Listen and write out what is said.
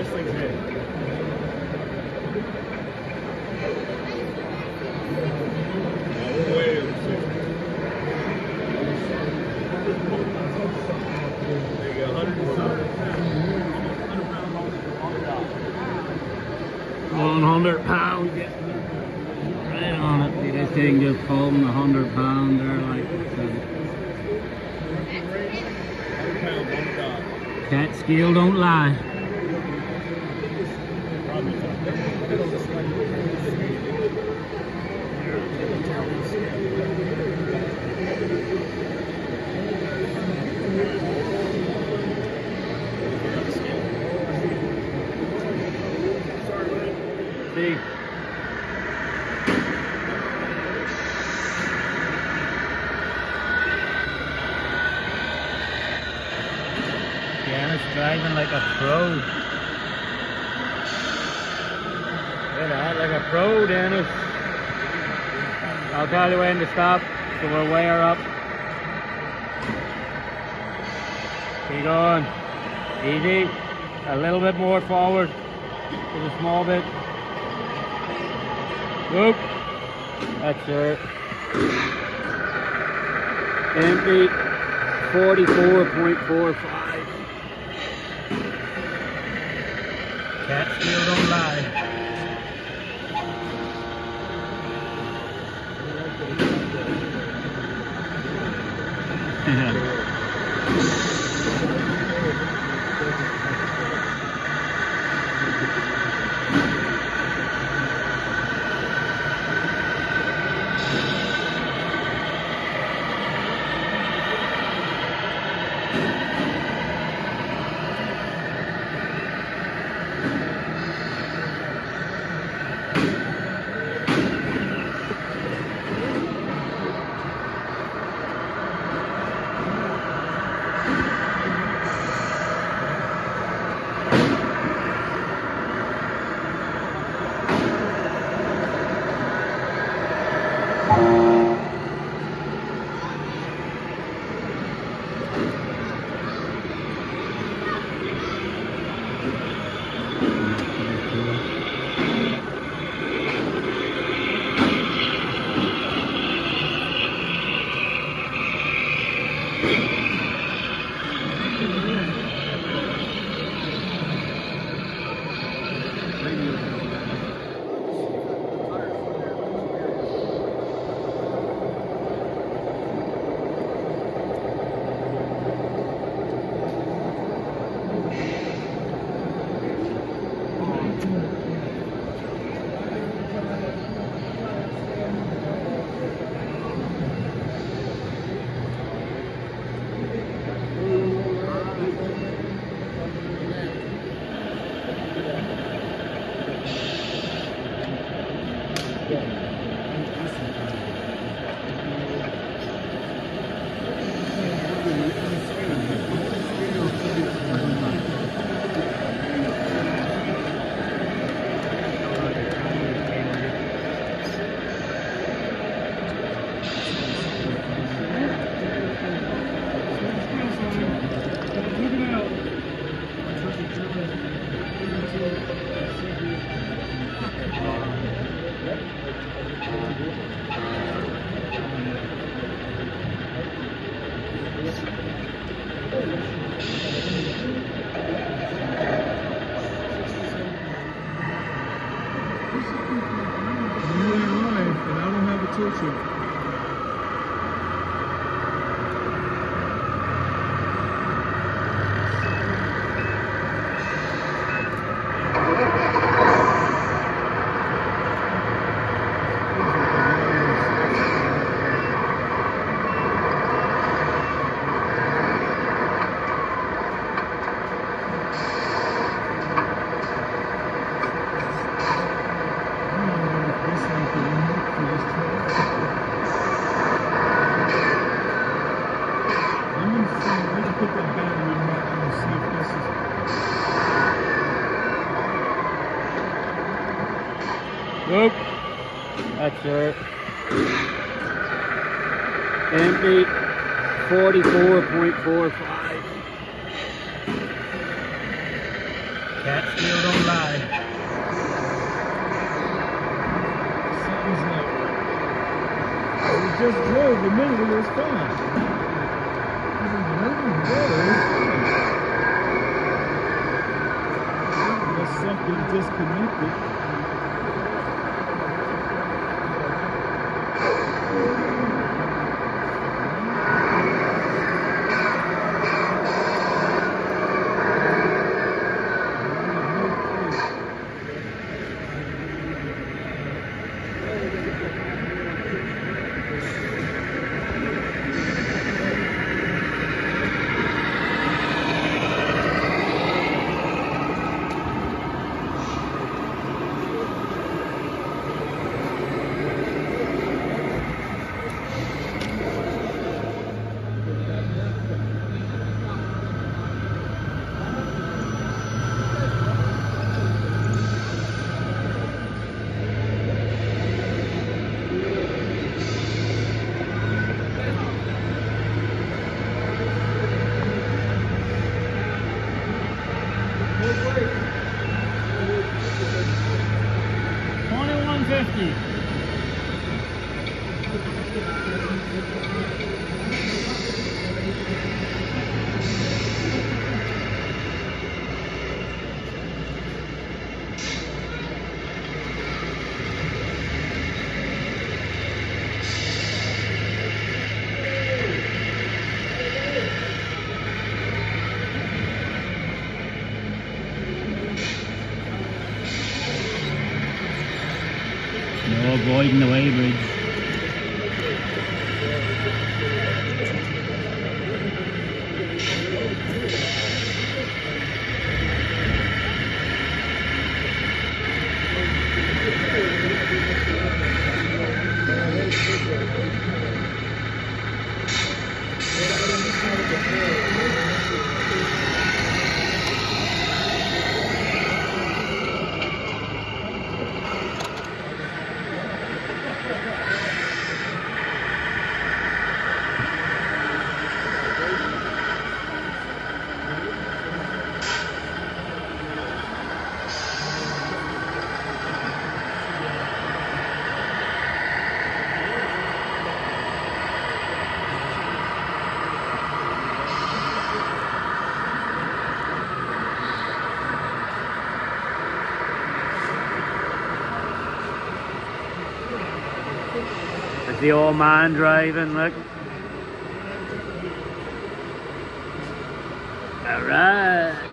thing's heavy. Way over 60. There you go, 100 pounds. Right on it. See, this thing just holding 100 pounds there, like cat scale don't lie. See? Dennis driving like a pro. Look at that, like a pro, Dennis. I'll tell you when to stop, so we'll weigh her up. Keep going. Easy. A little bit more forward. Just a small bit. Whoop. That's it. Empty. 44.45. Cat scale don't lie. Whoop. That's it. Empty. 44.45. Cats still don't lie. Something's not right. We just drove a minute, it was fine. There's something disconnected. $21.50. No avoiding the weighbridge. There's the old man driving, look. Alright.